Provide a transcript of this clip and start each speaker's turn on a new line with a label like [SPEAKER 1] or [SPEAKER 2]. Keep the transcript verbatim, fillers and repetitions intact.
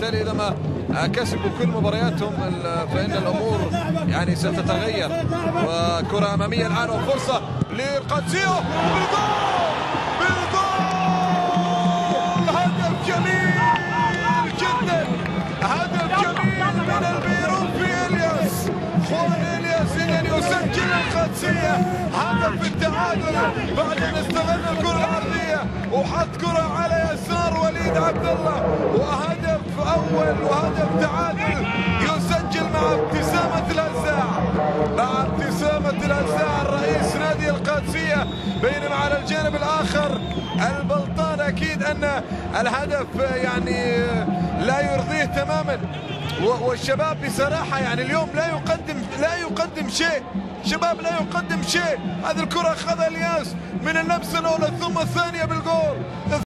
[SPEAKER 1] وبالتالي إذا ما كسبوا كل مبارياتهم فإن الأمور يعني ستتغير. وكرة أمامية الآن وفرصة للقادسية بالجول بالجول، هدف جميل جدا، هدف جميل من البيروفي إلياس، خوان إلياس إلى يسجل القادسية هدف التعادل بعد أن استغل الكرة العرضية وحط كرة على يسار وليد عبد الله، وهدف أول وهدف تعادل يسجل مع ابتسامة الهزاع، مع ابتسامة الهزاع الرئيس نادي القادسية. بينما على الجانب الآخر البلطان أكيد أن الهدف يعني لا يرضيه تماما، والشباب بصراحة يعني اليوم لا يقدم لا يقدم شيء، شباب لا يقدم شيء. هذه الكرة أخذها الياس من اللمسة الأولى ثم الثانية بالجول.